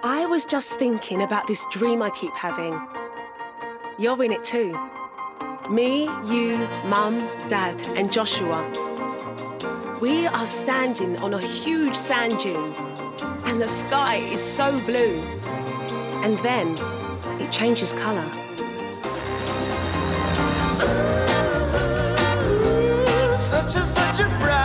I was just thinking about this dream I keep having. You're in it too. Me, you, Mum, Dad, and Joshua. We are standing on a huge sand dune, and the sky is so blue. And then it changes colour. Such a bright